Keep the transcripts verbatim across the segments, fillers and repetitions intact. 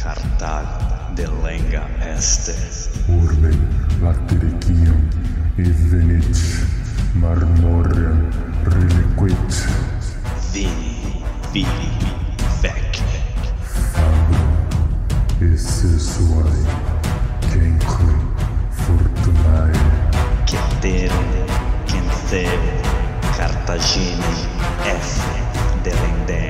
Cartago delenga este. Urbe latiricium evenit marmorem reliquit. Vini, vini, vec. Fabum esse suae cenque fortunae. Cetere, cencere, Cartagine F delendem.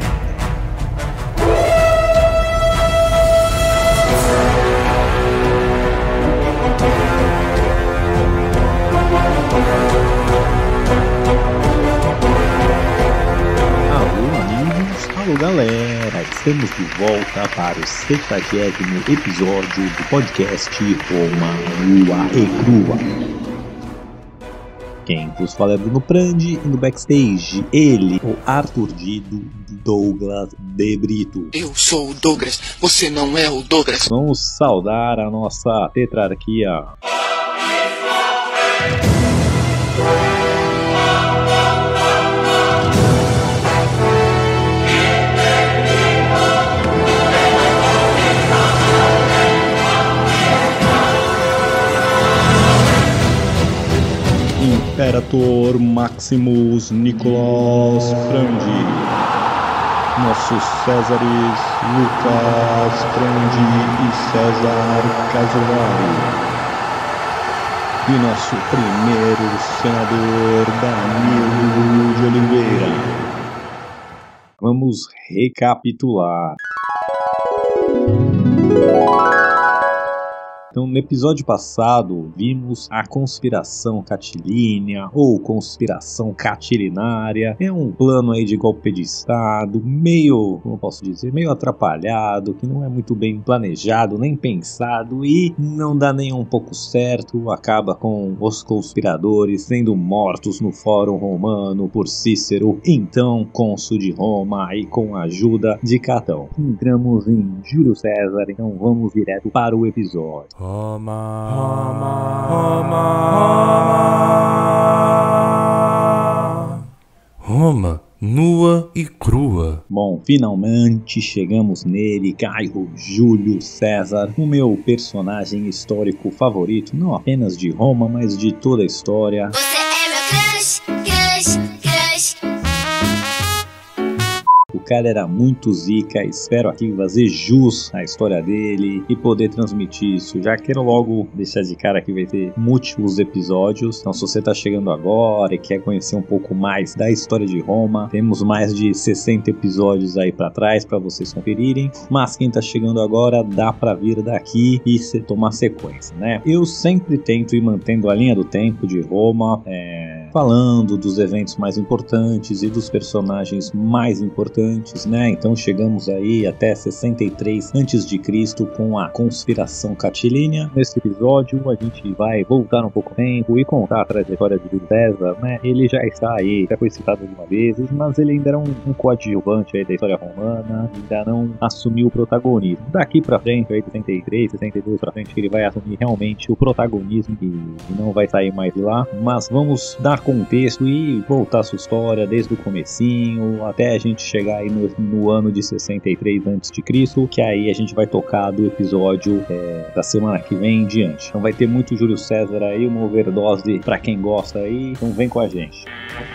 Alô galera, estamos de volta para o sexagésimo episódio do podcast Roma Nua e Crua. Quem vos fala é Bruno Prandi e no backstage ele, o Arthur Dido, Douglas De Brito. Eu sou o Douglas, você não é o Douglas. Vamos saudar a nossa tetrarquia. Imperator Maximus Nicolas Prandi, nossos Césares Lucas Prandi e César Casolari, e nosso primeiro senador Danilo de Oliveira. Vamos recapitular. Então, no episódio passado, vimos a conspiração catilínea, ou conspiração catilinária. É um plano aí de golpe de Estado, meio, como eu posso dizer, meio atrapalhado, que não é muito bem planejado, nem pensado, e não dá nem um pouco certo. Acaba com os conspiradores sendo mortos no Fórum Romano por Cícero, então cônsul de Roma, e com a ajuda de Catão. Entramos em Júlio César, então vamos direto para o episódio. Roma, Roma, Roma, Roma, nua e crua. Bom, finalmente chegamos nele, Caio Júlio César, o meu personagem histórico favorito, não apenas de Roma, mas de toda a história. Você é meu crush, crush, crush. O cara era muito zica, espero aqui fazer jus à história dele e poder transmitir isso. Já quero logo deixar de cara que vai ter múltiplos episódios, então se você tá chegando agora e quer conhecer um pouco mais da história de Roma, temos mais de sessenta episódios aí pra trás pra vocês conferirem, mas quem tá chegando agora dá pra vir daqui e se tomar sequência, né? Eu sempre tento ir mantendo a linha do tempo de Roma, é, falando dos eventos mais importantes e dos personagens mais importantes, né? Então chegamos aí até sessenta e três antes de Cristo com a conspiração catilínea. Nesse episódio a gente vai voltar um pouco tempo e contar a trajetória de Júlio César, né? Ele já está aí, já foi citado algumas vezes, mas ele ainda era um, um coadjuvante aí da história romana, ainda não assumiu o protagonismo. Daqui pra frente, aí sessenta e três, sessenta e dois pra frente, ele vai assumir realmente o protagonismo e, e não vai sair mais de lá. Mas vamos dar contexto e voltar a sua história desde o comecinho até a gente chegar aí no, no ano de sessenta e três antes de Cristo, que aí a gente vai tocar do episódio é, da semana que vem em diante. Então vai ter muito Júlio César aí, uma overdose pra quem gosta aí, então vem com a gente.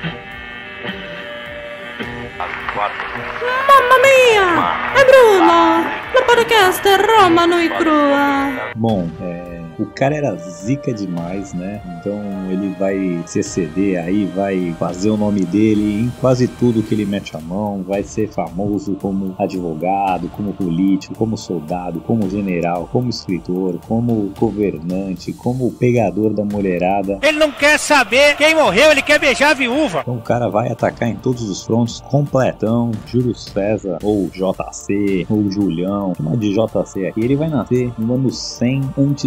Mamma mia! É Bruno! No podcast Roma Nua e Crua. Bom, é... o cara era zica demais, né? Então ele vai se exceder aí, vai fazer o nome dele em quase tudo que ele mete a mão, vai ser famoso como advogado, como político, como soldado, como general, como escritor, como governante, como pegador da mulherada. Ele não quer saber quem morreu, ele quer beijar a viúva. Então o cara vai atacar em todos os frontes, completão, Júlio César, ou J C, ou Julião, chama de J C aqui. Ele vai nascer no ano cem antes de Cristo.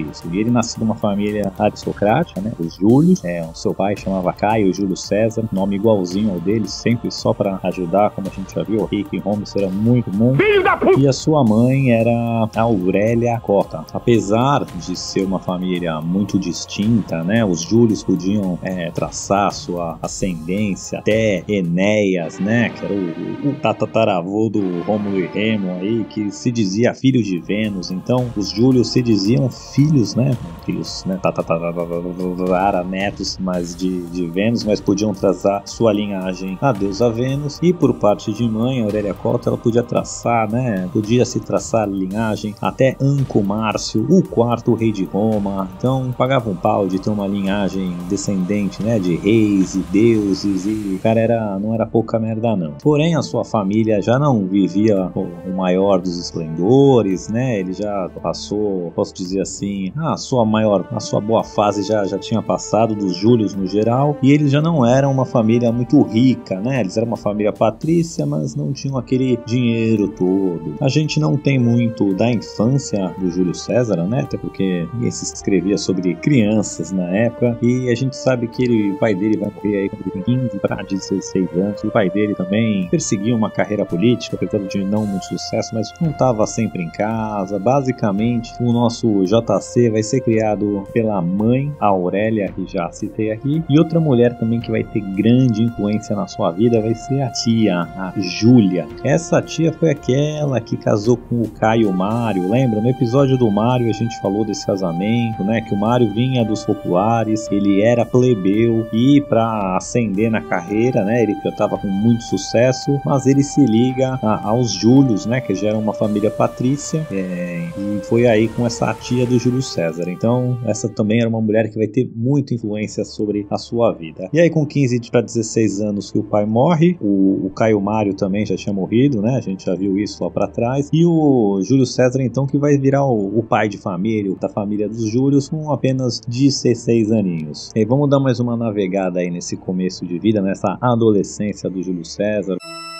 Cristo. E ele nasceu de uma família aristocrática, né, os Júlios. É, o seu pai chamava Caio Júlio César, nome igualzinho ao dele, sempre só para ajudar, como a gente já viu aqui, que em Roma isso era muito comum. Filho da puta! E a sua mãe era a Aurélia Cota. Apesar de ser uma família muito distinta, né, os Júlios podiam é, traçar sua ascendência até Enéas, né, que era o, o tataravô do Rômulo e Remo aí, que se dizia filho de Vênus. Então os Júlios se diziam filhos, né, filhos, né, tataravara, netos, mas de, de Vênus, mas podiam traçar sua linhagem a deusa Vênus. E por parte de mãe, a Aurélia Cota, ela podia traçar, né, podia se traçar linhagem até Anco Márcio, o quarto rei de Roma. Então pagava um pau de ter uma linhagem descendente, né, de reis e deuses, e o cara era, não era pouca merda não. Porém a sua família já não vivia o, o maior dos esplendores, né, ele já passou, posso dizer assim, a sua maior, a sua boa fase já, já tinha passado dos Júlios no geral, e eles já não eram uma família muito rica, né, eles eram uma família patrícia, mas não tinham aquele dinheiro todo. A gente não tem muito da infância do Júlio César, né, até porque ninguém se escrevia sobre crianças na época, e a gente sabe que ele, o pai dele vai morrer aí quando ele tem quinze para dezesseis anos. O pai dele também perseguia uma carreira política, apesar de não muito sucesso, mas não estava sempre em casa. Basicamente, o nosso J C vai ser criado pela mãe, a Aurélia, que já citei aqui, e outra mulher também que vai ter grande influência na sua vida vai ser a tia, a Júlia. Essa tia foi aquela que casou com o Caio Mário, lembra? No episódio do Mário a gente falou desse casamento, né? Que o Mário vinha dos populares, ele era plebeu e para ascender na carreira, né? Ele já estava com muito sucesso, mas ele se liga a, aos Júlios, né? Que já era uma família patrícia, é, e foi aí com essa tia do Júlio César. Então essa também era uma mulher que vai ter muita influência sobre a sua vida. E aí com quinze para dezesseis anos que o pai morre, o, o Caio Mário também já tinha morrido, né? A gente já viu isso lá para trás. E o Júlio César então que vai virar o, o pai de família, da família dos Júlios, com apenas dezesseis aninhos. E vamos dar mais uma navegada aí nesse começo de vida, nessa adolescência do Júlio César.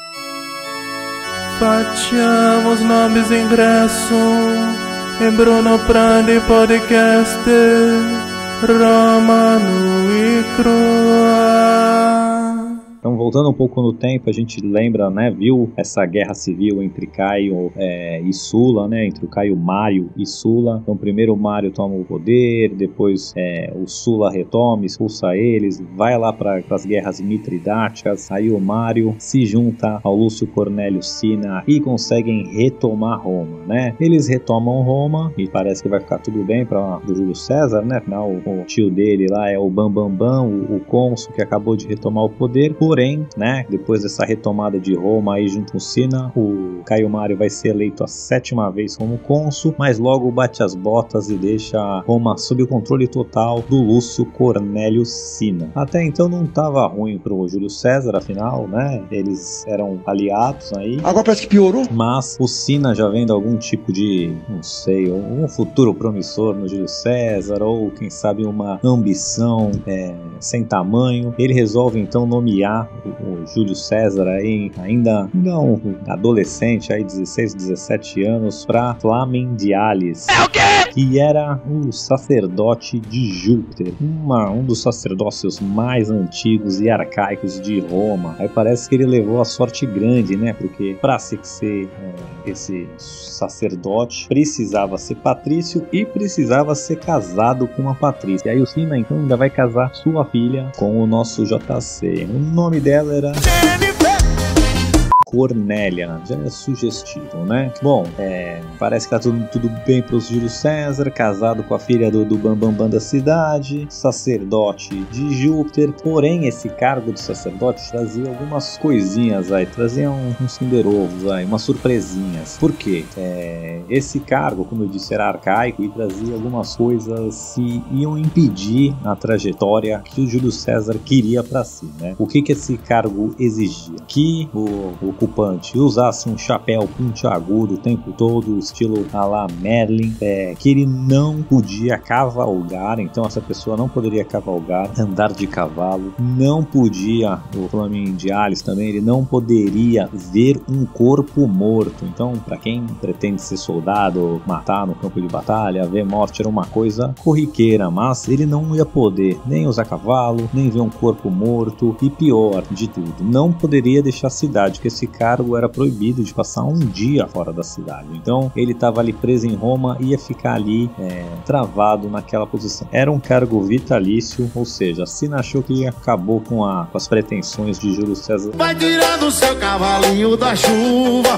Facciamo snobis ingresso in Bruno Prandi Podcast Romano e Crua. Então, voltando um pouco no tempo, a gente lembra, né, viu essa guerra civil entre Caio é, e Sula, né, entre o Caio Mário e Sula. Então, primeiro o Mário toma o poder, depois é, o Sula retoma, expulsa eles, vai lá para as guerras mitridáticas. Aí o Mário se junta ao Lúcio Cornélio Sina e conseguem retomar Roma, né. Eles retomam Roma e parece que vai ficar tudo bem para o Júlio César, né, afinal o, o tio dele lá é o Bambambam, Bam Bam, o, o cônsul que acabou de retomar o poder. Porém, né, depois dessa retomada de Roma aí junto com Sina, o Caio Mário vai ser eleito a sétima vez como cônsul, mas logo bate as botas e deixa Roma sob o controle total do Lúcio Cornélio Sina. Até então não estava ruim pro Júlio César, afinal, né, eles eram aliados aí. Agora parece que piorou. Mas o Sina já vendo algum tipo de, não sei, um futuro promissor no Júlio César, ou quem sabe uma ambição é, sem tamanho, ele resolve então nomear o Júlio César aí, ainda, ainda um adolescente aí, dezesseis, dezessete anos, para Flamen Diales, que era o sacerdote de Júpiter, uma, um dos sacerdócios mais antigos e arcaicos de Roma. Aí parece que ele levou a sorte grande, né, porque para se ser é, esse sacerdote precisava ser patrício e precisava ser casado com uma patrícia. E aí o Sina então ainda vai casar sua filha com o nosso J C. O nome dela era Cornélia, já é sugestivo, né? Bom, é, parece que tá tudo, tudo bem para o Júlio César, casado com a filha do, do Bambambam Bam Bam da cidade, sacerdote de Júpiter. Porém, esse cargo de sacerdote trazia algumas coisinhas aí, trazia um, uns cinderovos aí, umas surpresinhas. Por quê? É, esse cargo, como eu disse, era arcaico e trazia algumas coisas que iam impedir a trajetória que o Júlio César queria para si, né? O que que esse cargo exigia? Que o, o ocupante usasse um chapéu pontiagudo o tempo todo, estilo a la Merlin, é, que ele não podia cavalgar, então essa pessoa não poderia cavalgar, andar de cavalo, não podia, o Flamindialis também, ele não poderia ver um corpo morto. Então, para quem pretende ser soldado, matar no campo de batalha, ver morte era uma coisa corriqueira, mas ele não ia poder nem usar cavalo, nem ver um corpo morto, e pior de tudo, não poderia deixar a cidade, porque esse cargo era proibido de passar um dia fora da cidade. Então ele estava ali preso em Roma e ia ficar ali é, travado naquela posição. Era um cargo vitalício, ou seja, Sina achou que acabou com, a, com as pretensões de Júlio César. Vai tirando seu cavalinho da chuva.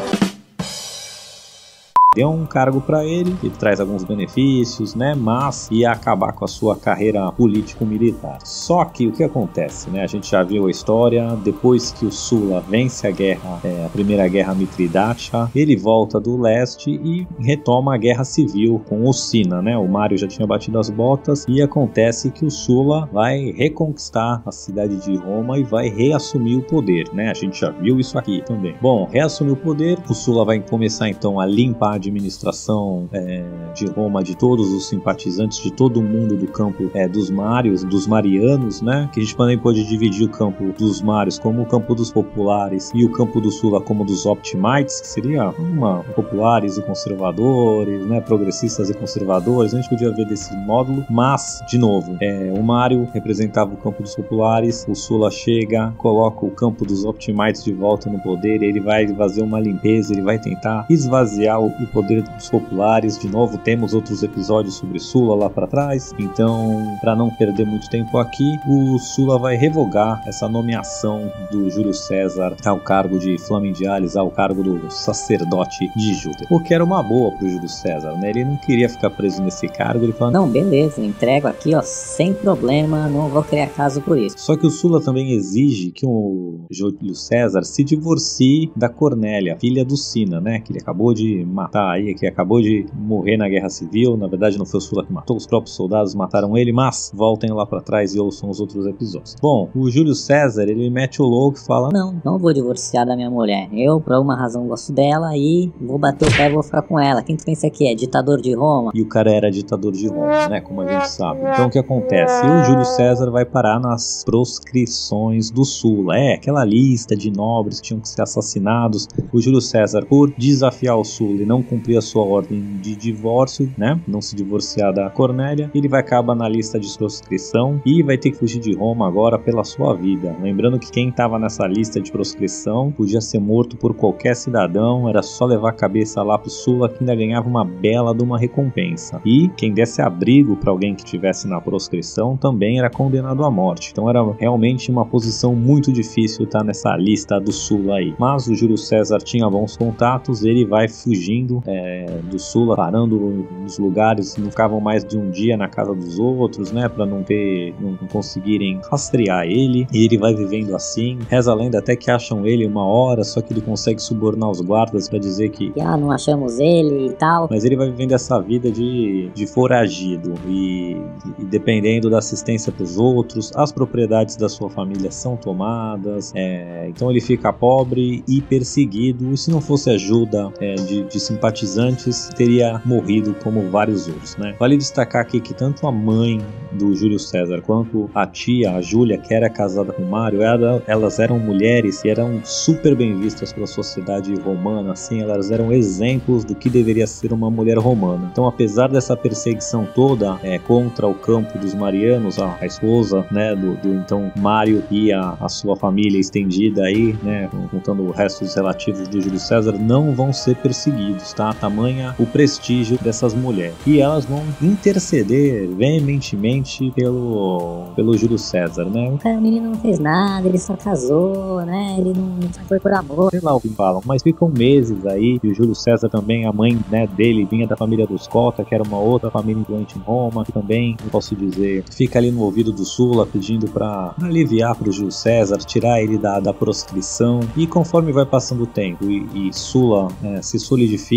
Deu um cargo para ele, que traz alguns benefícios, né? Mas ia acabar com a sua carreira político-militar. Só que o que acontece, né? A gente já viu a história, depois que o Sula vence a guerra, é, a primeira guerra Mitridática, ele volta do leste e retoma a guerra civil com o Sina, né? O Mário já tinha batido as botas e acontece que o Sula vai reconquistar a cidade de Roma e vai reassumir o poder, né? A gente já viu isso aqui também. Bom, reassumir o poder, o Sula vai começar então a limpar a administração é, de Roma, de todos os simpatizantes, de todo mundo do campo é, dos Mários, dos Marianos, né? Que a gente também pode dividir o campo dos Mários como o campo dos populares e o campo do Sula como dos Optimates, que seria uma populares e conservadores, né? Progressistas e conservadores. A gente podia ver desse módulo, mas, de novo, é, o Mário representava o campo dos populares, o Sula chega, coloca o campo dos Optimates de volta no poder, ele vai fazer uma limpeza, ele vai tentar esvaziar o poder dos populares. De novo, temos outros episódios sobre Sula lá para trás, então para não perder muito tempo aqui, o Sula vai revogar essa nomeação do Júlio César ao cargo de Flamindialis, ao cargo do sacerdote de Júpiter, o que era uma boa pro Júlio César, né? Ele não queria ficar preso nesse cargo, ele falou, não, beleza, entrego aqui, ó, sem problema, não vou criar caso por isso. Só que o Sula também exige que o Júlio César se divorcie da Cornélia, filha do Sina, né? Que ele acabou de matar aí, que acabou de morrer na Guerra Civil. Na verdade não foi o Sula que matou, os próprios soldados mataram ele, mas voltem lá pra trás e ouçam os outros episódios. Bom, o Júlio César, ele mete o louco e fala, não, não vou divorciar da minha mulher, eu por alguma razão gosto dela e vou bater o pé e vou ficar com ela. Quem tu pensa que é? Ditador de Roma? E o cara era ditador de Roma, né, como a gente sabe. Então o que acontece? O Júlio César vai parar nas proscrições do Sula, é, aquela lista de nobres que tinham que ser assassinados. O Júlio César, por desafiar o Sula e não cumprir a sua ordem de divórcio, né, não se divorciar da Cornélia, ele vai acabar na lista de proscrição e vai ter que fugir de Roma agora pela sua vida. Lembrando que quem estava nessa lista de proscrição podia ser morto por qualquer cidadão, era só levar a cabeça lá pro Sula que ainda ganhava uma bela de uma recompensa. E quem desse abrigo para alguém que estivesse na proscrição também era condenado à morte. Então era realmente uma posição muito difícil estar nessa lista do Sula aí. Mas o Júlio César tinha bons contatos, ele vai fugindo é, do Sula, parando nos lugares, não ficavam mais de um dia na casa dos outros, né, para não ter, não conseguirem rastrear ele, e ele vai vivendo assim. Reza a lenda até que acham ele uma hora, só que ele consegue subornar os guardas para dizer que ah, não achamos ele e tal, mas ele vai vivendo essa vida de, de foragido e, e dependendo da assistência dos outros, as propriedades da sua família são tomadas, é, então ele fica pobre e perseguido, e se não fosse ajuda é, de, de simpatizantes, teria morrido como vários outros, né? Vale destacar aqui que tanto a mãe do Júlio César quanto a tia, a Júlia, que era casada com Mário, ela, elas eram mulheres e eram super bem vistas pela sociedade romana, assim, elas eram exemplos do que deveria ser uma mulher romana. Então, apesar dessa perseguição toda é, contra o campo dos Marianos, a, a esposa, né, do, do então Mário e a, a sua família estendida aí, né, contando o resto dos relativos do Júlio César, não vão ser perseguidos, tá? Tamanha o prestígio dessas mulheres. E elas vão interceder veementemente pelo, pelo Júlio César, né? O cara, o menino não fez nada, ele só casou, né? Ele não, não foi por amor. Sei lá o que falam, mas ficam meses aí. E o Júlio César também, a mãe, né, dele vinha da família dos Cota, que era uma outra família influente em Roma, que também, não posso dizer, fica ali no ouvido do Sula pedindo pra aliviar pro Júlio César, tirar ele da, da proscrição. E conforme vai passando o tempo e, e Sula é, se solidifica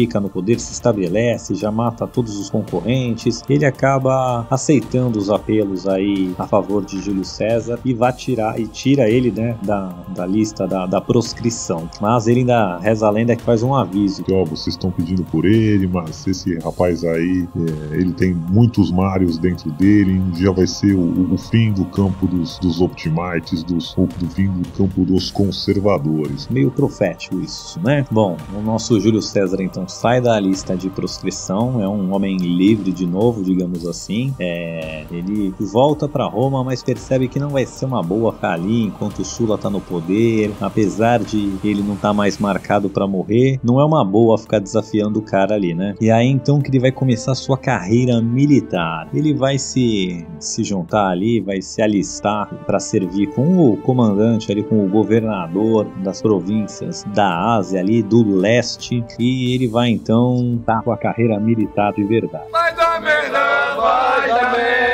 fica no poder, se estabelece, já mata todos os concorrentes. Ele acaba aceitando os apelos aí a favor de Júlio César e vai tirar, e tira ele, né, da, da lista da, da proscrição. Mas ele ainda reza a lenda que faz um aviso. Ó, vocês estão pedindo por ele, mas esse rapaz aí, é, ele tem muitos Marios dentro dele, um dia vai ser o, o fim do campo dos, dos Optimites, dos, ou do fim do campo dos conservadores. Meio profético isso, né? Bom, o nosso Júlio César então sai da lista de proscrição, é um homem livre de novo, digamos assim. É, ele volta para Roma, mas percebe que não vai ser uma boa ficar ali enquanto o Sula tá no poder, apesar de ele não tá mais marcado para morrer, não é uma boa ficar desafiando o cara ali, né? E aí então que ele vai começar a sua carreira militar. Ele vai se, se juntar ali, vai se alistar para servir com o comandante ali, com o governador das províncias da Ásia ali, do leste, e ele vai então estar com a carreira militar de verdade. Vai dar merda, vai dar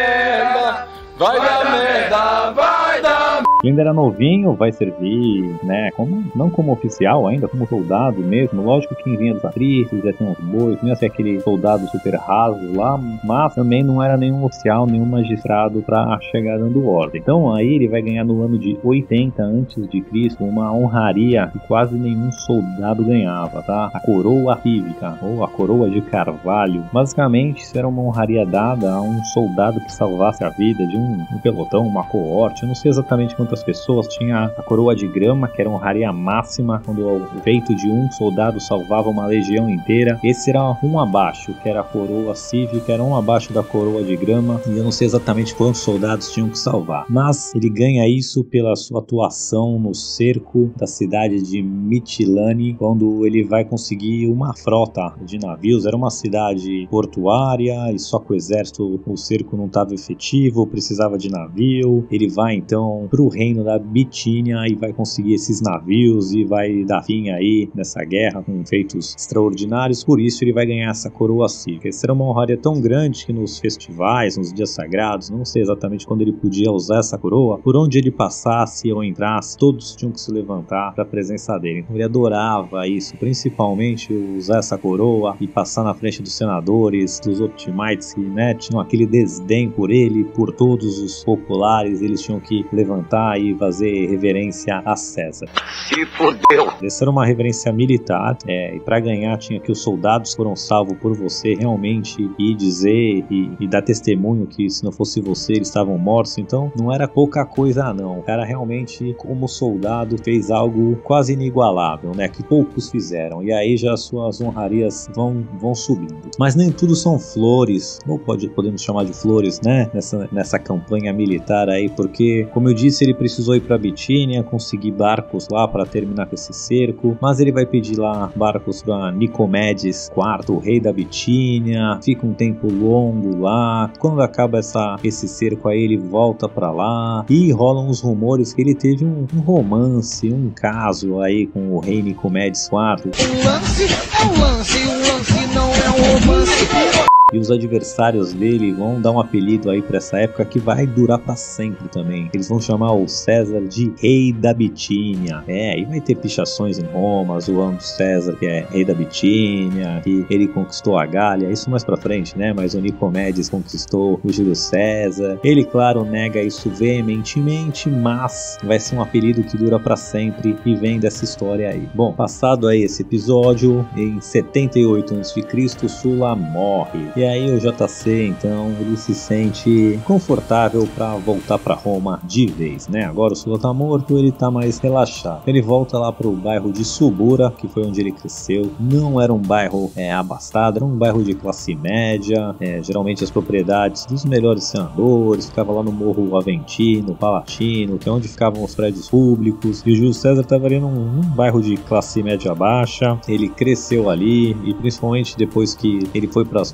merda, vai dar merda, vai dar merda. Ele ainda era novinho, vai servir, né, como, não como oficial ainda, como soldado mesmo. Lógico que quem vinha dos patrícios, já tinha uns bois, não ia ser aquele soldado super raso lá, mas também não era nenhum oficial, nenhum magistrado para chegar dando ordem. Então aí ele vai ganhar no ano de oitenta antes de Cristo uma honraria que quase nenhum soldado ganhava, tá? A coroa cívica, ou a coroa de Carvalho. Basicamente isso era uma honraria dada a um soldado que salvasse a vida de um, um pelotão, uma coorte. Eu não sei exatamente quantas pessoas. Tinha a coroa de grama, que era uma honraria máxima, quando o feito de um soldado salvava uma legião inteira. Esse era um abaixo, que era a coroa cívica, era um abaixo da coroa de grama, e eu não sei exatamente quantos soldados tinham que salvar. Mas ele ganha isso pela sua atuação no cerco da cidade de Mitilene, quando ele vai conseguir uma frota de navios. Era uma cidade portuária e só com o exército o cerco não estava efetivo, precisava de navio. Ele vai então pro reino da Bitínia e vai conseguir esses navios e vai dar fim aí nessa guerra com feitos extraordinários. Por isso ele vai ganhar essa coroa cívica. Essa era uma honraria tão grande que nos festivais, nos dias sagrados, não sei exatamente quando ele podia usar essa coroa, por onde ele passasse ou entrasse, todos tinham que se levantar para a presença dele. Então ele adorava isso, principalmente usar essa coroa e passar na frente dos senadores, dos Optimites, que, né, tinham aquele desdém por ele, por todos os populares. Eles tinham que levantar e fazer reverência a César. Se fodeu! Essa era uma reverência militar, é, e para ganhar tinha que os soldados foram salvos por você realmente ir dizer e, e dar testemunho que se não fosse você eles estavam mortos. Então não era pouca coisa não. O cara realmente, como soldado, fez algo quase inigualável, né, que poucos fizeram. E aí já as suas honrarias vão, vão subindo. Mas nem tudo são flores, ou pode, podemos chamar de flores, né, nessa, nessa campanha militar aí, porque, como eu disse, ele precisou ir para Bitínia, conseguir barcos lá para terminar com esse cerco, mas ele vai pedir lá barcos para Nicomedes quarto, o rei da Bitínia, fica um tempo longo lá. Quando acaba essa, esse cerco aí, ele volta para lá e rolam os rumores que ele teve um, um romance, um caso aí com o rei Nicomedes quarto. O lance é um lance, o lance não é um romance. E os adversários dele vão dar um apelido aí pra essa época que vai durar pra sempre também. Eles vão chamar o César de Rei da Bitínia. É, e vai ter pichações em Roma, zoando César, que é Rei da Bitínia, que ele conquistou a Gália. Isso mais pra frente, né? Mas o Nicomedes conquistou o Júlio César. Ele, claro, nega isso veementemente, mas vai ser um apelido que dura pra sempre e vem dessa história aí. Bom, passado aí esse episódio, em setenta e oito antes de Cristo, Sula morre. E aí o J C, então, ele se sente confortável para voltar para Roma de vez, né? Agora o Sula tá morto, ele tá mais relaxado. Ele volta lá pro bairro de Subura, que foi onde ele cresceu. Não era um bairro é, abastado, era um bairro de classe média. É, geralmente as propriedades dos melhores senadores, ficava lá no Morro Aventino, Palatino, que é onde ficavam os prédios públicos. E o Júlio César tava ali num, num bairro de classe média baixa. Ele cresceu ali, e principalmente depois que ele foi para as proscrições,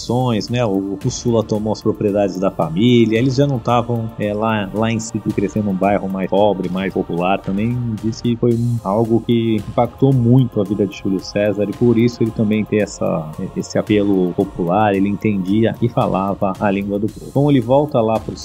ambições, né? O, o Sula tomou as propriedades da família, eles já não estavam é, lá, lá em si crescendo num bairro mais pobre, mais popular. Também disse que foi um, algo que impactou muito a vida de Júlio César e por isso ele também tem essa, esse apelo popular, ele entendia e falava a língua do povo. Então ele volta lá para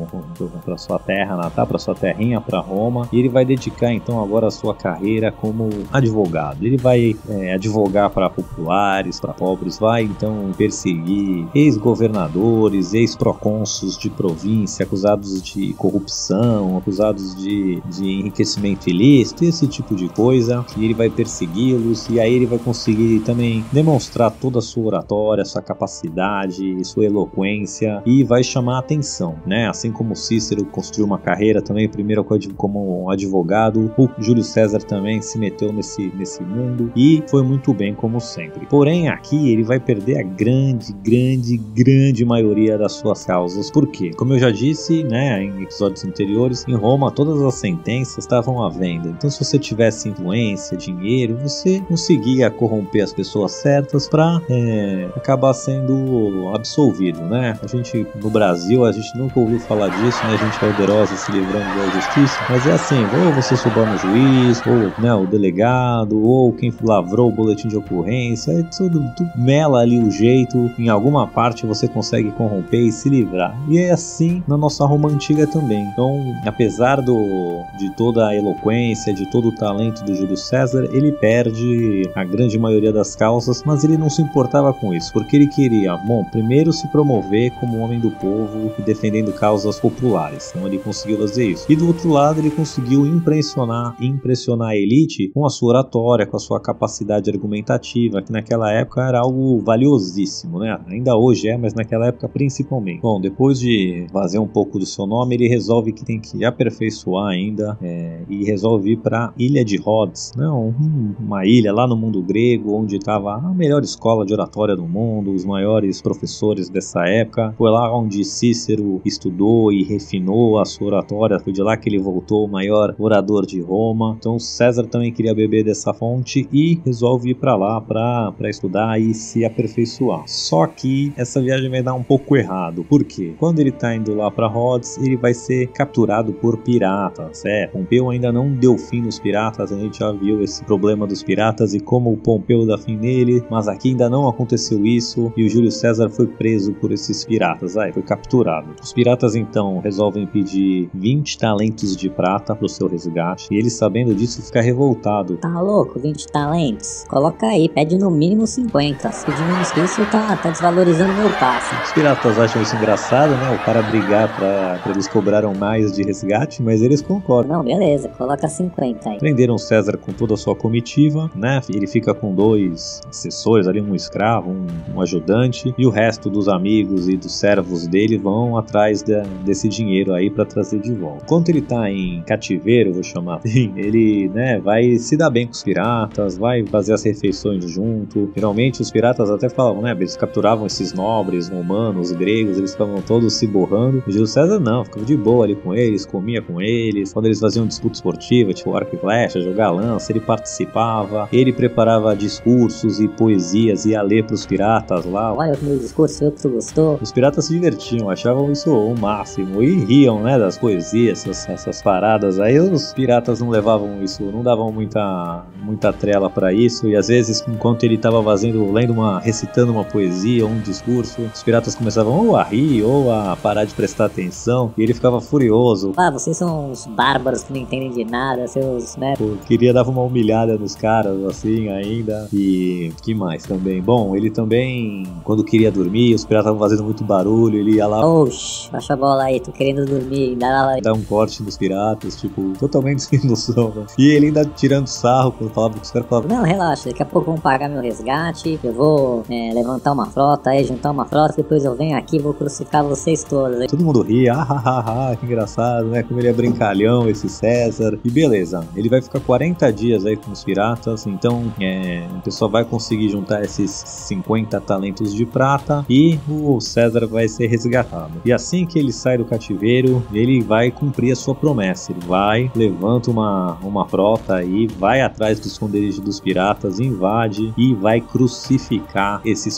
para sua terra natal, para sua terrinha, para Roma, e ele vai dedicar então agora a sua carreira como advogado. Ele vai é, advogar para populares, para pobres, vai então perseguir ex-governadores, ex-procônsuls de província acusados de corrupção, acusados de, de enriquecimento ilícito, esse tipo de coisa, e ele vai persegui-los, e aí ele vai conseguir também demonstrar toda a sua oratória, sua capacidade, sua eloquência, e vai chamar a atenção, né? Assim como Cícero construiu uma carreira também, primeiro como advogado, o Júlio César também se meteu nesse, nesse mundo e foi muito bem como sempre. Porém, aqui ele vai perder a grande, grande, grande maioria das suas causas. Por quê? Como eu já disse, né, em episódios anteriores, em Roma todas as sentenças estavam à venda. Então, se você tivesse influência, dinheiro, você conseguia corromper as pessoas certas para é, acabar sendo absolvido, né? A gente, no Brasil, a gente nunca ouviu falar disso, né? A gente é poderosa se livrando da justiça, mas é assim, ou você suborna o juiz, ou né, o delegado, ou quem lavrou o boletim de ocorrência, é tudo, tudo mela ali o jeito, em alguma parte você consegue corromper e se livrar. E é assim na nossa Roma antiga também. Então, apesar do, de toda a eloquência, de todo o talento do Júlio César, ele perde a grande maioria das causas, mas ele não se importava com isso, porque ele queria, bom, primeiro se promover como homem do povo e defendendo causas populares. Então ele conseguiu fazer isso. E do outro lado, ele conseguiu impressionar, impressionar a elite com a sua oratória, com a sua capacidade argumentativa, que naquela época era algo valiosíssimo, né? Ainda hoje é, mas naquela época principalmente. Bom, depois de fazer um pouco do seu nome, ele resolve que tem que aperfeiçoar ainda é, e resolve ir para Ilha de Rhodes, né? um, uma ilha lá no mundo grego, onde estava a melhor escola de oratória do mundo, os maiores professores dessa época. Foi lá onde Cícero estudou e refinou a sua oratória, foi de lá que ele voltou o maior orador de Roma. Então César também queria beber dessa fonte e resolve ir para lá para estudar e se aperfeiçoar. Só que essa viagem vai dar um pouco errado. Por quê? Quando ele está indo lá para Rhodes, ele vai ser capturado por piratas. É, Pompeu ainda não deu fim nos piratas, a gente já viu esse problema dos piratas e como o Pompeu dá fim nele, mas aqui ainda não aconteceu isso e o Júlio César foi preso por esses piratas, aí foi capturado. Os piratas então resolvem pedir vinte talentos de prata pro seu resgate e ele, sabendo disso, fica revoltado. Tá louco, vinte talentos? Coloca aí, pede no mínimo cinquenta. Se pedir menos que isso, tá, tá desvalorizando meu passe. Os piratas acham isso engraçado, né? O cara brigar pra, pra eles cobraram mais de resgate, mas eles concordam. Não, beleza, coloca cinquenta aí. Prenderam César com toda a sua comitiva, né? Ele fica com dois assessores ali, um escravo, um, um ajudante, e o resto dos amigos e dos servos dele vão atrás de, desse dinheiro aí pra trazer de volta. Enquanto ele tá em cativeiro, vou chamar assim, ele, né, vai se dar bem com os piratas, vai fazer as refeições junto. Geralmente os piratas até falavam, né, eles capturavam esses nobres romanos, gregos, eles ficavam todos se borrando. O Júlio César não, ficava de boa ali com eles, comia com eles. Quando eles faziam disputa esportiva, tipo arco e flecha, jogar lança, ele participava, ele preparava discursos e poesias, ia ler pros piratas lá. Olha o meu discurso, viu que tu gostou? Os piratas se divertiam, achavam isso o máximo e riam, né, das poesias, essas, essas paradas. Aí os piratas não levavam isso, não davam muita, muita trela pra isso, e às vezes, enquanto ele tava fazendo, lendo uma, recitando uma poesia ou um discurso, os piratas começavam ou a rir ou a parar de prestar atenção, e ele ficava furioso. Ah, vocês são uns bárbaros que não entendem de nada, seus, né? Pô, queria dar uma humilhada nos caras, assim, ainda. E que mais também? Bom, ele também, quando queria dormir, os piratas estavam fazendo muito barulho, ele ia lá... Oxi, baixa a bola aí, tô querendo dormir, dá lá... Dá um corte nos piratas, tipo, totalmente sem noção, né? E ele ainda tirando sarro, quando falava que os caras falavam... Não, relaxa, daqui a pouco vão pagar meu resgate, eu vou é, levantar uma frota aí, juntar uma frota, depois eu venho aqui e vou crucificar vocês todos. Todo mundo ria, ah, ah, ah, ah, que engraçado, né? Como ele é brincalhão, esse César. E beleza, ele vai ficar quarenta dias aí com os piratas, então é, o pessoal vai conseguir juntar esses cinquenta talentos de prata e o César vai ser resgatado. E assim que ele sai do cativeiro, ele vai cumprir a sua promessa. Ele vai, levanta uma, uma frota aí, vai atrás do esconderijo dos piratas, invade e vai crucificar esses piratas.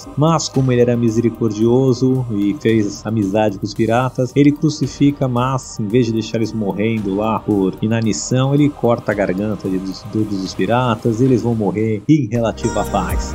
piratas. Mas como ele era misericordioso e fez amizade com os piratas, ele crucifica, mas em vez de deixar eles morrendo lá por inanição, ele corta a garganta de todos os piratas e eles vão morrer em relativa paz.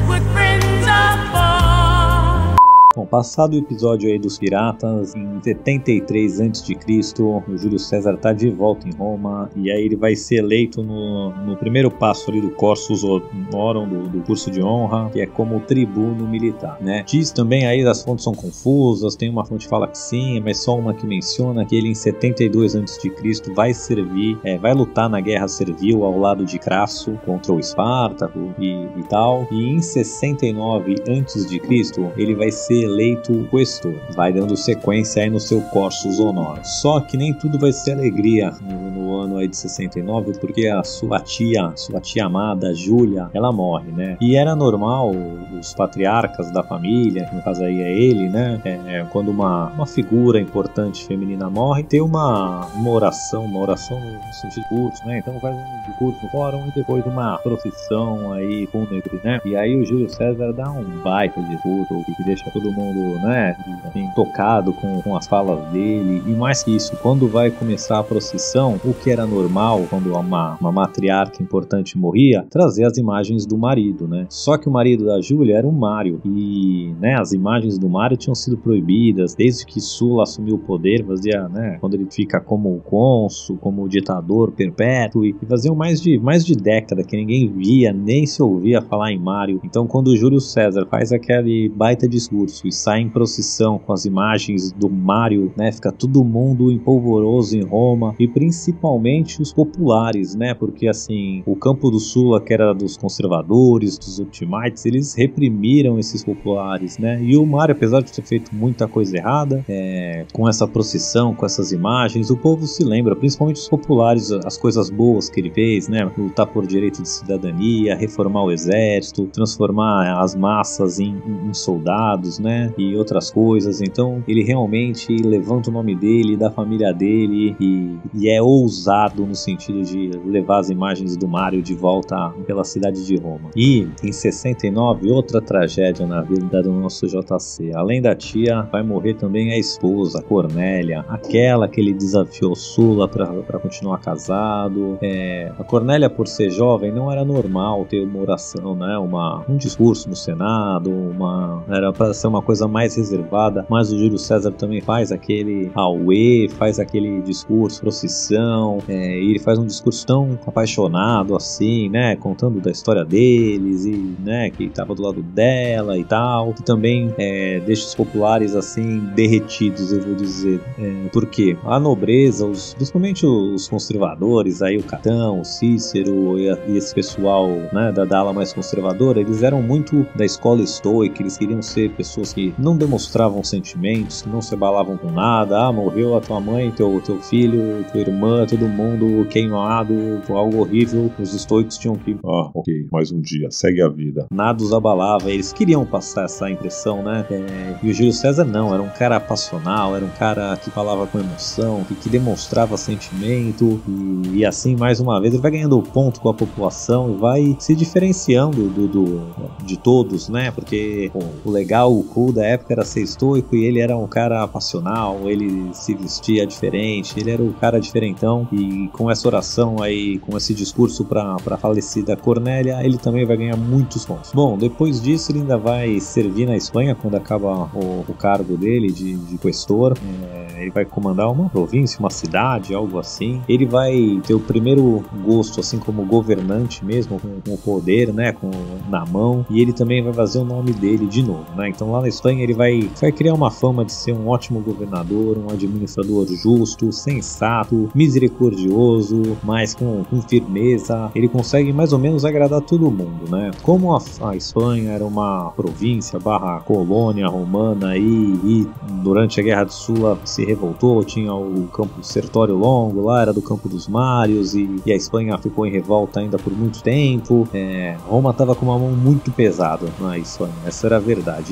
Bom, passado o episódio aí dos piratas, em setenta e três antes de Cristo, o Júlio César tá de volta em Roma, e aí ele vai ser eleito no, no primeiro passo ali do Cursus Honorum, do, do curso de honra, que é como tribuno militar, né? Diz também aí, as fontes são confusas, tem uma fonte que fala que sim, mas só uma que menciona que ele em setenta e dois antes de Cristo vai servir, é, vai lutar na guerra servil ao lado de Crasso contra o Espartaco e, e tal, e em sessenta e nove antes de Cristo ele vai ser eleito questor, vai dando sequência aí no seu Cursus Honorum. Só que nem tudo vai ser alegria no, no ano aí de sessenta e nove, porque a sua tia, sua tia amada, Júlia, ela morre, né? E era normal os patriarcas da família, que no caso aí é ele, né? É, quando uma, uma figura importante feminina morre, ter uma, uma oração, uma oração no sentido de curso, né? Então faz um discurso no fórum e depois uma procissão aí fúnebre, né? E aí o Júlio César dá um baita discurso que deixa todo mundo mundo, né, assim, tocado com, com as falas dele. E mais que isso, quando vai começar a procissão, o que era normal quando uma, uma matriarca importante morria, trazer as imagens do marido, né? Só que o marido da Júlia era o Mário, e, né, as imagens do Mário tinham sido proibidas desde que Sulla assumiu o poder, fazia, né, quando ele fica como cônsul, como ditador perpétuo, e faziam mais de, mais de década que ninguém via, nem se ouvia falar em Mário. Então quando o Júlio César faz aquele baita discurso e sai em procissão com as imagens do Mário, né, fica todo mundo em polvoroso em Roma, e principalmente os populares, né, porque assim, o campo do Sulla, que era dos conservadores, dos optimates, eles reprimiram esses populares, né, e o Mário, apesar de ter feito muita coisa errada, é, com essa procissão, com essas imagens, o povo se lembra, principalmente os populares, as coisas boas que ele fez, né, lutar por direito de cidadania, reformar o exército, transformar as massas em, em soldados, né, e outras coisas. Então ele realmente levanta o nome dele, da família dele, e, e é ousado no sentido de levar as imagens do Mário de volta pela cidade de Roma. E em sessenta e nove, outra tragédia na vida do nosso J C. Além da tia, vai morrer também a esposa, Cornélia, aquela que ele desafiou Sulla para continuar casado. É, a Cornélia, por ser jovem, não era normal ter uma oração, né, uma, um discurso no Senado, uma, era para ser uma coisa mais reservada, mas o Júlio César também faz aquele auê, faz aquele discurso, procissão, é, e ele faz um discurso tão apaixonado assim, né, contando da história deles e, né, que estava do lado dela e tal, que também é, deixa os populares assim derretidos, eu vou dizer, é, porque a nobreza, os, principalmente os conservadores, aí o Catão, o Cícero e, a, e esse pessoal, né, da, da ala mais conservadora, eles eram muito da escola estoica, eles queriam ser pessoas que não demonstravam sentimentos, que não se abalavam com nada. Ah, morreu a tua mãe, teu, teu filho, tua irmã, todo mundo queimado, algo horrível. Os estoicos tinham que... Ah, ok, mais um dia, segue a vida. Nada os abalava, eles queriam passar essa impressão, né? É, e o Júlio César não, era um cara passional, era um cara que falava com emoção, que, que demonstrava sentimento, e, e assim, mais uma vez, ele vai ganhando ponto com a população e vai se diferenciando do, do, de todos, né? Porque pô, o legal, o cool da época era ser estoico, e ele era um cara passional, ele se vestia diferente, ele era o cara diferentão, e com essa oração aí, com esse discurso pra, pra falecida Cornélia, ele também vai ganhar muitos pontos. Bom, depois disso ele ainda vai servir na Espanha, quando acaba o, o cargo dele de, de questor, é, ele vai comandar uma província, uma cidade, algo assim. Ele vai ter o primeiro gosto, assim como governante mesmo, com, com o poder, né, com, na mão, e ele também vai fazer o nome dele de novo, né, então lá na Espanha ele vai, vai criar uma fama de ser um ótimo governador, um administrador justo, sensato, misericordioso, mas com, com firmeza. Ele consegue mais ou menos agradar todo mundo, né? Como a, a Espanha era uma província barra colônia romana e, e durante a Guerra de Sulla se revoltou, tinha o campo Sertório Longo, lá era do campo dos Mários, e, e a Espanha ficou em revolta ainda por muito tempo. É, Roma estava com uma mão muito pesada na Espanha, essa era a verdade, e vários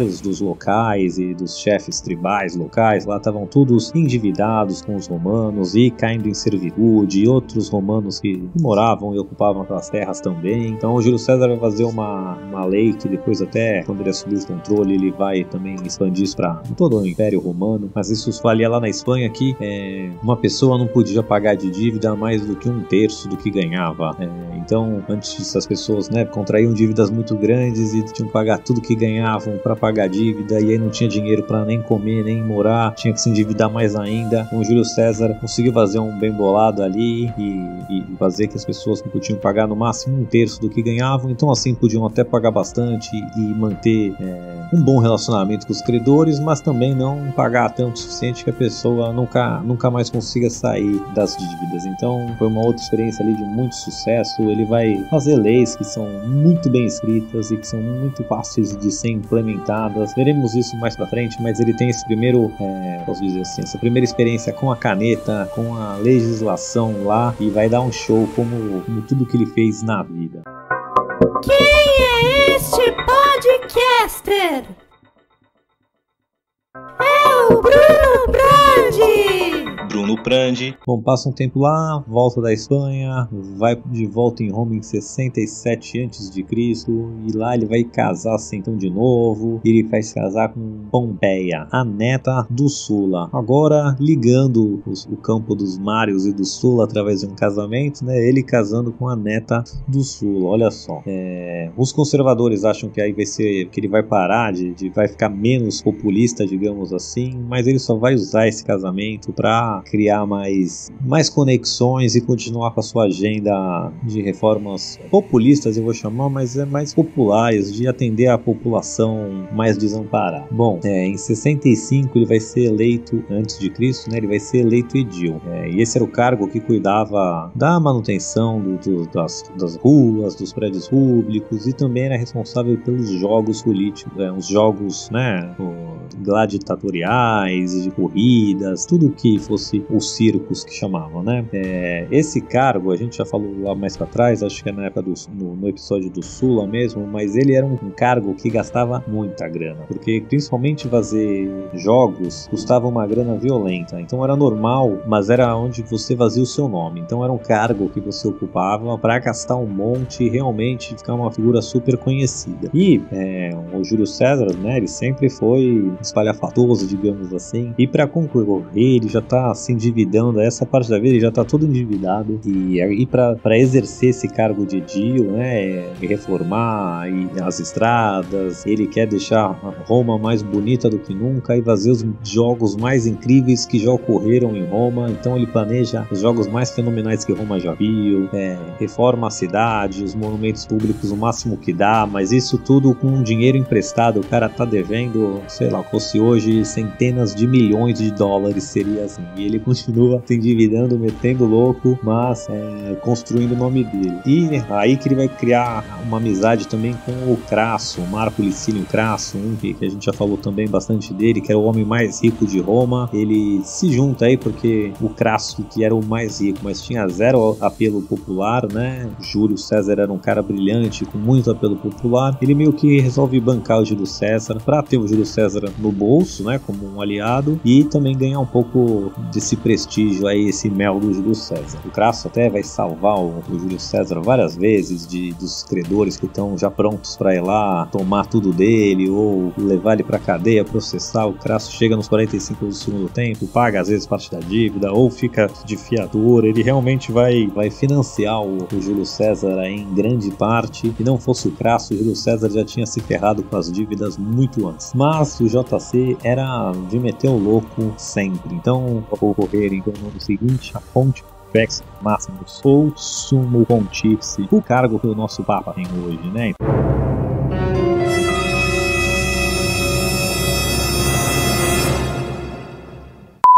vários dos locais e dos chefes tribais locais lá estavam todos endividados com os romanos e caindo em servitude, e outros romanos que moravam e ocupavam aquelas terras também. Então o Júlio César vai fazer uma, uma lei que depois, até quando ele assumir o controle, ele vai também expandir isso para todo o Império Romano, mas isso valia lá na Espanha, que é, uma pessoa não podia pagar de dívida mais do que um terço do que ganhava. É, então antes as pessoas, né, contraíam dívidas muito grandes e tinham que pagar tudo que ganhavam para pagar a dívida, e aí não tinha dinheiro para nem comer, nem morar, tinha que se endividar mais ainda. Então o Júlio César conseguiu fazer um bem bolado ali e, e fazer que as pessoas não podiam pagar no máximo um terço do que ganhavam, então assim podiam até pagar bastante e manter é, um bom relacionamento com os credores, mas também não pagar tanto o suficiente que a pessoa nunca, nunca mais consiga sair das dívidas. Então foi uma outra experiência ali de muito sucesso. Ele vai fazer leis que são muito bem escritas e que são muito fáceis de ser implementadas. Veremos isso mais pra frente, mas ele tem esse primeiro, é, posso dizer assim, essa primeira experiência com a caneta, com a legislação lá, e vai dar um show como, como tudo que ele fez na vida. Quem é este podcaster? É o Bruno Brandi! Bruno Prandi. Bom, passa um tempo lá, volta da Espanha, vai de volta em Roma em sessenta e sete antes de Cristo, e lá ele vai casar-se então de novo. Ele vai se casar com Pompeia, a neta do Sula. Agora ligando os, o campo dos Mários e do Sula através de um casamento, né? Ele casando com a neta do Sula. Olha só. É, os conservadores acham que aí vai ser, que ele vai parar de, de vai ficar menos populista, digamos assim, mas ele só vai usar esse casamento para criar mais, mais conexões e continuar com a sua agenda de reformas populistas, eu vou chamar, mas é mais populares, de atender a população mais desamparada. Bom, é, em sessenta e cinco ele vai ser eleito, antes de Cristo, né, ele vai ser eleito edil, é, e esse era o cargo que cuidava da manutenção do, do, das, das ruas, dos prédios públicos, e também era responsável pelos jogos políticos, é, os jogos, né, gladiatoriais, de corridas, tudo que fosse os circos que chamavam, né? É, esse cargo, a gente já falou lá mais pra trás, acho que é na época do, no, no episódio do Sula mesmo, mas ele era um, um cargo que gastava muita grana, porque principalmente fazer jogos custava uma grana violenta, então era normal, mas era onde você fazia o seu nome, então era um cargo que você ocupava para gastar um monte e realmente ficar uma figura super conhecida. E é, o Júlio César, né, ele sempre foi espalhafatoso, digamos assim, e para concorrer ele já tá se endividando, essa parte da vida ele já tá todo endividado, e, e para exercer esse cargo de edil, né, reformar e as estradas, ele quer deixar Roma mais bonita do que nunca e fazer os jogos mais incríveis que já ocorreram em Roma. Então ele planeja os jogos mais fenomenais que Roma já viu, é, reforma a cidade, os monumentos públicos o máximo que dá, mas isso tudo com dinheiro emprestado. O cara tá devendo, sei lá, fosse hoje centenas de milhões de dólares, seria assim, e ele continua se endividando, metendo louco, mas é, construindo o nome dele. E aí que ele vai criar uma amizade também com o Crasso, Marco Licínio Crasso, um que, que a gente já falou também bastante dele, que era o homem mais rico de Roma. Ele se junta aí porque o Crasso, que era o mais rico, mas tinha zero apelo popular, né? Júlio César era um cara brilhante, com muito apelo popular. Ele meio que resolve bancar o Júlio César para ter o Júlio César no bolso, né, como um aliado, e também ganhar um pouco desse prestígio aí, esse mel do Júlio César. O Crasso até vai salvar o, o Júlio César várias vezes de, dos credores que estão já prontos para ir lá tomar tudo dele ou levar ele para cadeia, processar. O Crasso chega nos quarenta e cinco do segundo tempo, paga às vezes parte da dívida ou fica de fiador. Ele realmente vai, vai financiar o, o Júlio César aí em grande parte. Se não fosse o Crasso, o Júlio César já tinha se ferrado com as dívidas muito antes. Mas o J C era de meter o louco sempre. Então, vou ocorrer então no seguinte: a fonte Vex Máximos ou Sumo Pontífice, o cargo que o nosso Papa tem hoje, né? Então,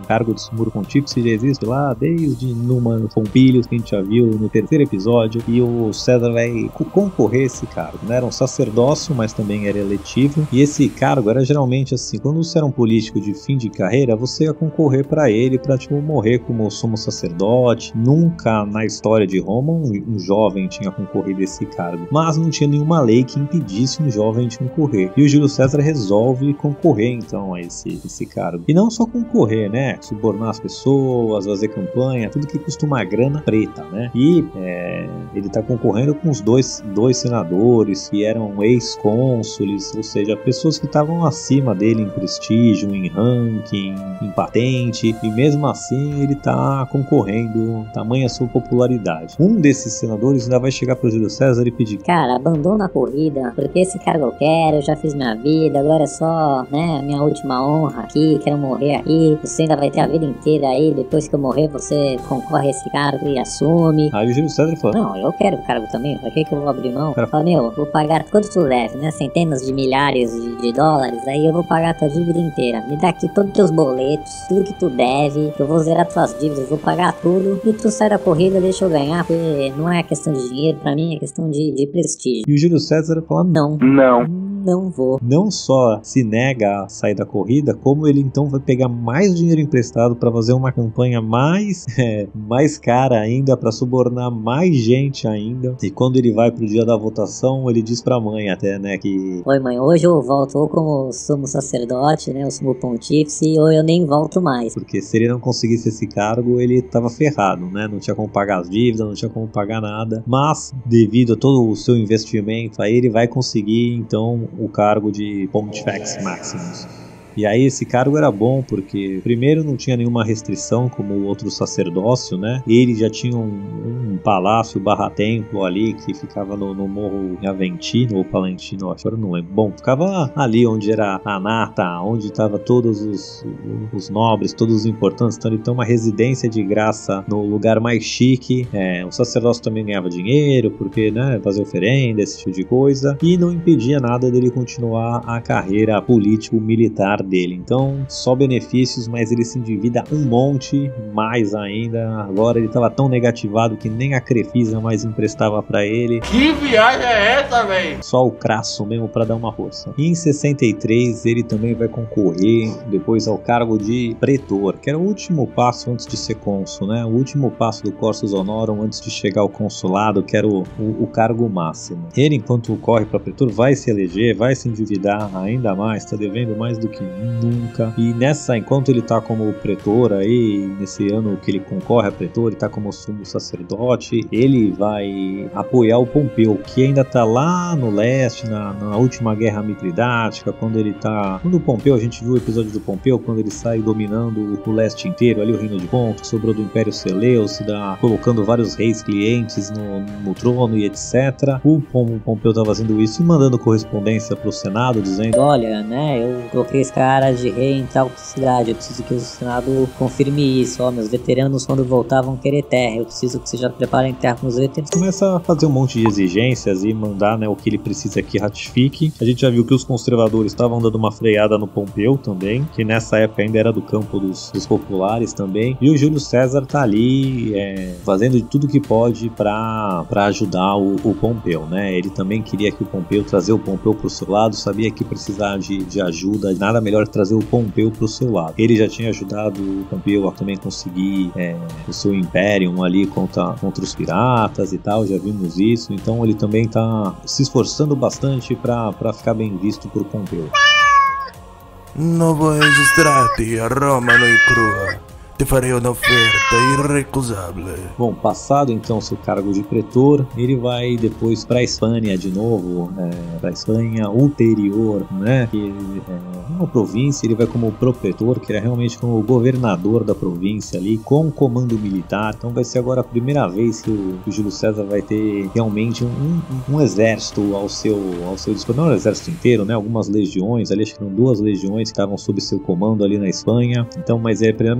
cargo de Sumo Pontífice já existe lá desde Numa Pompílios, que a gente já viu no terceiro episódio, e o César vai concorrer a esse cargo, né? Era um sacerdócio, mas também era eletivo, e esse cargo era geralmente assim, quando você era um político de fim de carreira, você ia concorrer para ele, para tipo, morrer como sumo sacerdote. Nunca na história de Roma um, um jovem tinha concorrido a esse cargo, mas não tinha nenhuma lei que impedisse um jovem de concorrer, e o Júlio César resolve concorrer então a esse, esse cargo, e não só concorrer, né, subornar as pessoas, fazer campanha, tudo que custa uma grana preta, né, e é, ele tá concorrendo com os dois, dois senadores que eram ex-cônsules, ou seja, pessoas que estavam acima dele em prestígio, em ranking, em patente, e mesmo assim ele tá concorrendo, tamanha sua popularidade. Um desses senadores ainda vai chegar pro Júlio César e pedir: cara, abandona a corrida, porque esse cargo eu quero, eu já fiz minha vida, agora é só, né, minha última honra aqui, quero morrer aqui, você ainda vai ter a vida inteira aí, depois que eu morrer você concorre a esse cargo e assume. Aí o Júlio César falou: não, eu quero o cargo também, pra que que eu vou abrir mão? Cara, fala, meu, vou pagar quanto tu deve, né, centenas de milhares de, de dólares, aí eu vou pagar a tua dívida inteira, me dá aqui todos os teus boletos, tudo que tu deve, eu vou zerar tuas dívidas, vou pagar tudo, e tu sai da corrida, deixa eu ganhar, porque não é questão de dinheiro, pra mim é questão de, de prestígio. E o Júlio César fala: não, não, não vou. Não só se nega a sair da corrida, como ele então vai pegar mais dinheiro emprestado para fazer uma campanha mais, é, mais cara ainda, para subornar mais gente ainda. E quando ele vai pro dia da votação, ele diz pra mãe até, né, que... Oi mãe, hoje eu volto ou como sumo sacerdote, né, o sumo pontífice, ou eu nem volto mais. Porque se ele não conseguisse esse cargo, ele tava ferrado, né, não tinha como pagar as dívidas, não tinha como pagar nada. Mas, devido a todo o seu investimento, aí ele vai conseguir, então, o cargo de Pontifex Maximus. E aí esse cargo era bom porque, primeiro, não tinha nenhuma restrição como o outro sacerdócio, né? Ele já tinha um, um palácio barra templo ali que ficava no, no Morro Aventino ou Palentino, agora não lembro. Bom, ficava ali onde era a nata, onde estavam todos os, os nobres, todos os importantes. Então ele tem uma residência de graça no lugar mais chique. É, o sacerdócio também ganhava dinheiro porque, né, fazer oferenda, esse tipo de coisa. E não impedia nada dele continuar a carreira político-militar dele. Então, só benefícios, mas ele se endivida um monte, mais ainda. Agora ele estava tão negativado que nem a Crefisa mais emprestava para ele. Que viagem é essa, velho? Só o Crasso mesmo para dar uma força. E em sessenta e três ele também vai concorrer depois ao cargo de pretor, que era o último passo antes de ser cônsul, né? O último passo do Cursus Honorum antes de chegar ao consulado, que era o, o, o cargo máximo. Ele, enquanto corre para pretor, vai se eleger, vai se endividar ainda mais, está devendo mais do que nunca. E nessa, enquanto ele tá como pretor aí, nesse ano que ele concorre a pretor, ele tá como sumo sacerdote, ele vai apoiar o Pompeu, que ainda tá lá no leste, na, na última guerra mitridática, quando ele tá... Quando o Pompeu, a gente viu o episódio do Pompeu, quando ele sai dominando o leste inteiro, ali o reino de Ponto, que sobrou do Império Seleucida, colocando vários reis clientes no, no trono e etcétera. O Pompeu tá fazendo isso e mandando correspondência pro Senado, dizendo: olha, né, eu coloquei esse cara de rei em tal cidade, eu preciso que o Senado confirme isso, ó, meus veteranos quando voltar vão querer terra, eu preciso que vocês já preparem terra com os veteranos. Começa a fazer um monte de exigências e mandar, né, o que ele precisa que ratifique. A gente já viu que os conservadores estavam dando uma freada no Pompeu também, que nessa época ainda era do campo dos, dos populares também, e o Júlio César tá ali é, fazendo de tudo que pode pra, pra ajudar o, o Pompeu, né, ele também queria que o Pompeu, trazer o Pompeu pro seu lado, sabia que precisava de, de ajuda, nada melhor que trazer o Pompeu pro seu lado. Ele já tinha ajudado o Pompeu a também conseguir é, o seu Imperium ali contra, contra os piratas e tal, já vimos isso, então ele também tá se esforçando bastante pra, pra ficar bem visto por Pompeu. Novo registrati a Roma noi crua. Te farei uma oferta irrecusável. Bom, passado então seu cargo de pretor, ele vai depois para a Espanha de novo, é, para a Espanha ulterior, né? Que é uma província, ele vai como propretor, que era realmente como o governador da província ali, com comando militar. Então vai ser agora a primeira vez que o, que o Júlio César vai ter realmente um, um, um exército ao seu, ao seu dispor. Não o exército inteiro, né? Algumas legiões, ali acho que eram duas legiões que estavam sob seu comando ali na Espanha. Então, mas é a primeira vez ele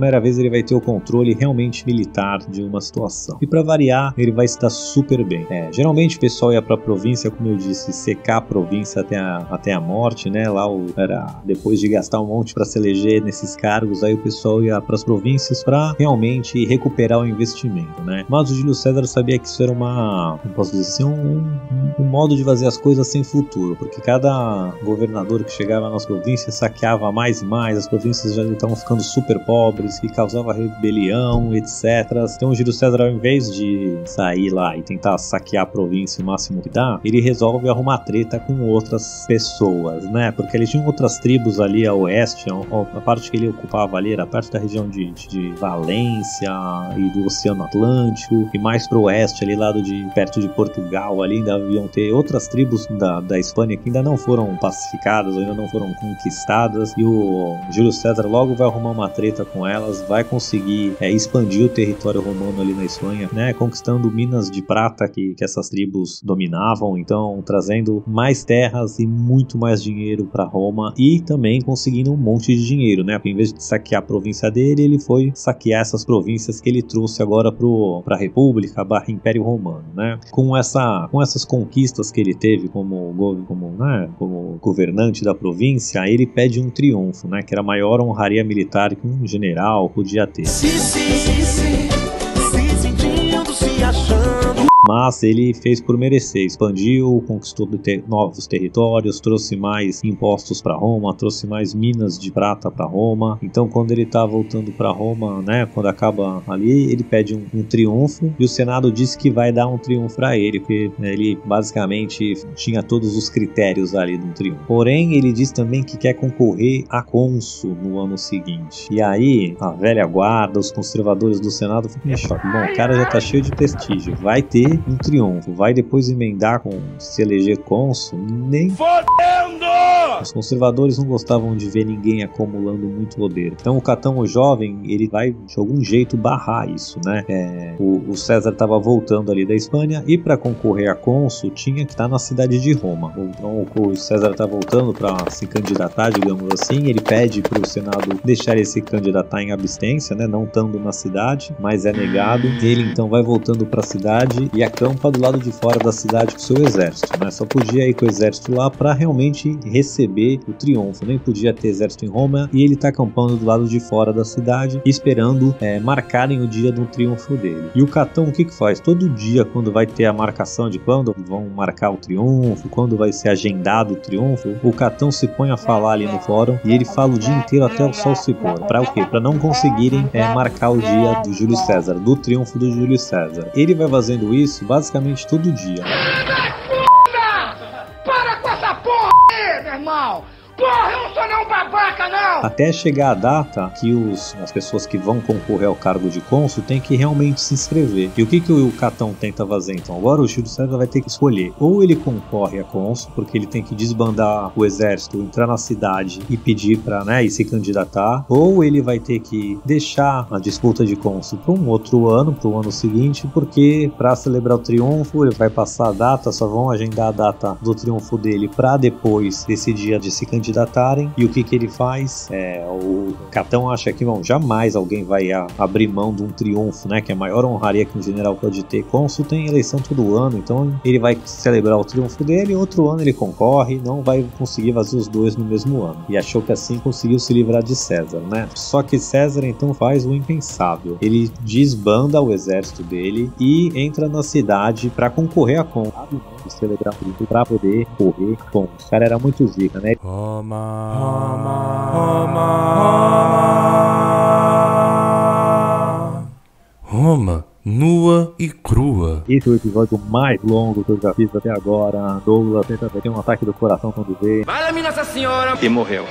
vai ter o controle realmente militar de uma situação. E para variar, ele vai estar super bem. É, geralmente o pessoal ia para a província, como eu disse, secar a província até a, até a morte, né? Lá o, era depois de gastar um monte para se eleger nesses cargos, aí o pessoal ia para as províncias para realmente recuperar o investimento, né? Mas o Júlio César sabia que isso era uma, não posso dizer assim, um, um, um modo de fazer as coisas sem futuro, porque cada governador que chegava nas províncias saqueava mais e mais, as províncias já estavam ficando super pobres e causava rebelião, etcétera. Então o Júlio César, ao invés de sair lá e tentar saquear a província o máximo que dá, ele resolve arrumar treta com outras pessoas, né? Porque eles tinham outras tribos ali a oeste, a parte que ele ocupava ali era perto da região de, de Valência e do Oceano Atlântico, e mais pro oeste ali, lado de perto de Portugal, ali ainda haviam ter outras tribos da, da Espanha que ainda não foram pacificadas, ou ainda não foram conquistadas, e o Júlio César logo vai arrumar uma treta com elas, vai conseguir é, expandir o território romano ali na Espanha, né, conquistando minas de prata que, que essas tribos dominavam, então trazendo mais terras e muito mais dinheiro para Roma, e também conseguindo um monte de dinheiro, né, porque em vez de saquear a província dele, ele foi saquear essas províncias que ele trouxe agora para a República barra Império Romano, né, com, essa, com essas conquistas que ele teve como, como, né, como governante da província, ele pede um triunfo, né, que era a maior honraria militar que um general podia ter. Sim, sim, sim, sim. Se sentindo, se achando. Mas ele fez por merecer, expandiu, conquistou ter novos territórios, trouxe mais impostos para Roma, trouxe mais minas de prata para Roma. Então quando ele tá voltando para Roma, né, quando acaba ali, ele pede um, um triunfo, e o Senado disse que vai dar um triunfo para ele, porque né, ele basicamente tinha todos os critérios ali de um triunfo. Porém, ele diz também que quer concorrer a cônsul no ano seguinte. E aí, a velha guarda, os conservadores do Senado ficam em choque. Bom, o cara já tá cheio de prestígio, vai ter um triunfo, vai depois emendar com se eleger cônsul, nem fodendo! Os conservadores não gostavam de ver ninguém acumulando muito poder. Então o Catão, o jovem, ele vai de algum jeito barrar isso, né? É, o, o César estava voltando ali da Espanha, e para concorrer a cônsul tinha que estar na cidade de Roma. Então o César está voltando para se candidatar, digamos assim. Ele pede para o Senado deixar ele se candidatar em abstência, né? Não estando na cidade, mas é negado. Ele então vai voltando para a cidade e acampa do lado de fora da cidade com seu exército, né? Só podia ir com o exército lá para realmente receber o triunfo, nem podia ter exército em Roma, e ele tá acampando do lado de fora da cidade, esperando é, marcarem o dia do triunfo dele. E o Catão, o que que faz? Todo dia, quando vai ter a marcação de quando vão marcar o triunfo, quando vai ser agendado o triunfo, o Catão se põe a falar ali no fórum, e ele fala o dia inteiro até o sol se pôr. Para o quê? Para não conseguirem é, marcar o dia do Júlio César, do triunfo do Júlio César. Ele vai fazendo isso basicamente todo dia. Para com essa porra aí, meu irmão! Porra, eu não sou não babaca, não! Até chegar a data que os, as pessoas que vão concorrer ao cargo de cônsul têm que realmente se inscrever. E o que, que o Catão tenta fazer então? Agora o Júlio César vai ter que escolher. Ou ele concorre a cônsul, porque ele tem que desbandar o exército, entrar na cidade e pedir para, né, e se candidatar. Ou ele vai ter que deixar a disputa de cônsul para um outro ano, para o ano seguinte, porque para celebrar o triunfo ele vai passar a data, só vão agendar a data do triunfo dele para depois desse dia de se candidatar. E o que que ele faz? É, o Catão acha que bom, jamais alguém vai a, abrir mão de um triunfo, né, que é a maior honraria que um general pode ter. Cônsul tem eleição todo ano, então ele vai celebrar o triunfo dele, e outro ano ele concorre, não vai conseguir fazer os dois no mesmo ano. E achou que assim conseguiu se livrar de César, né? Só que César então faz o impensável. Ele desbanda o exército dele e entra na cidade para concorrer a cônsul, celebrar o triunfo para poder correr com. O cara era muito zica, né? Roma, Roma, Roma, Roma, nua e crua. Esse é o episódio mais longo que eu já fiz até agora. Douglas tenta ter um ataque do coração quando vê. Fala-me, Nossa Senhora! E morreu.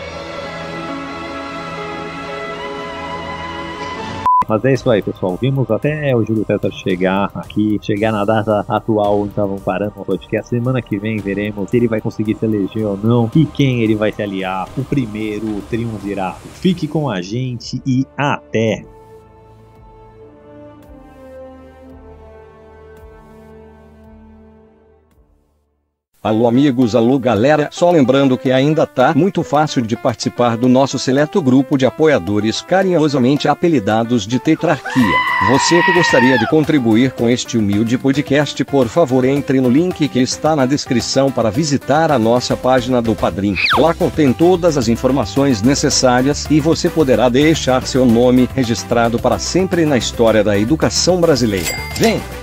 Mas é isso aí, pessoal. Vimos até o Júlio César chegar aqui, chegar na data atual onde estavam parando o podcast. Semana que vem veremos se ele vai conseguir se eleger ou não e quem ele vai se aliar. O primeiro triunvirato. Fique com a gente e até! Alô amigos, alô galera, só lembrando que ainda tá muito fácil de participar do nosso seleto grupo de apoiadores carinhosamente apelidados de Tetrarquia. Você que gostaria de contribuir com este humilde podcast, por favor entre no link que está na descrição para visitar a nossa página do Padrim. Lá contém todas as informações necessárias e você poderá deixar seu nome registrado para sempre na história da educação brasileira. Vem!